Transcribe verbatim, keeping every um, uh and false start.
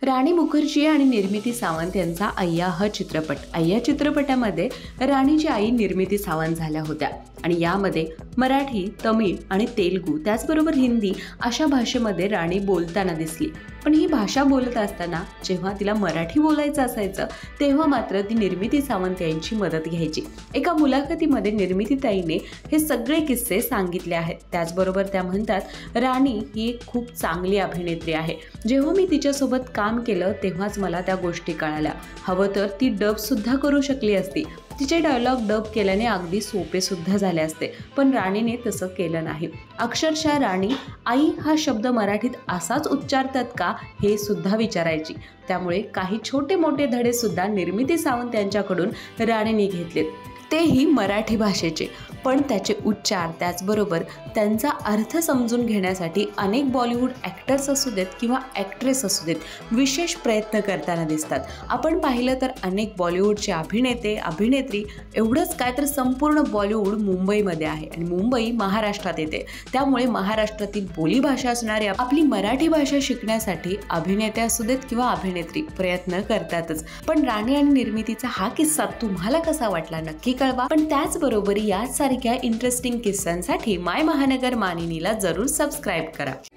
राणी मुखर्जी आणि निर्मिती सावंत यांचा अय्या हा चित्रपट. अय्या चित्रपटामध्ये राणीची आई निर्मिती सावंत झाल्या होत्या आणि यामध्ये मराठी, तमिळ आणि तेलुगू त्याचबरोबर हिंदी अशा भाषेमध्ये राणी बोलताना दिसली. पण ही भाषा बोलत असताना जेव्हा तिला मराठी बोलायचं असायचं तेव्हा मात्र ती निर्मिती सावंत यांची मदत घ्यायची. एका मुलाखतीमध्ये निर्मितीताईने हे सगळे किस्से सांगितले आहेत. त्याचबरोबर त्या म्हणतात, राणी ही एक खूप चांगली अभिनेत्री आहे. जेव्हा मी तिच्यासोबत काम केलं तेव्हाच मला त्या गोष्टी कळाल्या. हवं तर ती डब सुद्धा करू शकली असती. तिचे डायलॉग डब केल्याने अगदी सोपे सुद्धा झाले असते, पण राणीने तसं केलं नाही. अक्षरशः राणी आई हा शब्द मराठीत असाच उच्चारतात का हे सुद्धा विचारायची. त्यामुळे काही छोटे मोठे धडे सुद्धा निर्मिती सावंत यांच्याकडून राणीने घेतलेत, तेही मराठी भाषेचे. पण त्याचे उच्चार त्याचबरोबर त्यांचा अर्थ समजून घेण्यासाठी अनेक बॉलिवूड ॲक्टर्स असू देत किंवा ॲक्ट्रेस असू देत विशेष प्रयत्न करताना दिसतात. आपण पाहिलं तर अनेक बॉलिवूडचे अभिनेते अभिनेत्री एवढंच काय तर संपूर्ण बॉलिवूड मुंबईमध्ये आहे आणि मुंबई महाराष्ट्रात येते. त्यामुळे महाराष्ट्रातील बोलीभाषा असणारी आपली मराठी भाषा शिकण्यासाठी अभिनेते असू देत किंवा अभिनेत्री प्रयत्न करतातच. पण राणी आणि निर्मितीचा हा किस्सा तुम्हाला कसा वाटला नक्की कळवा. पण त्याचबरोबर यासारख्या इंटरेस्टिंग किस्सांसाठी माय महानगर मानिनीला जरूर सबस्क्राईब करा.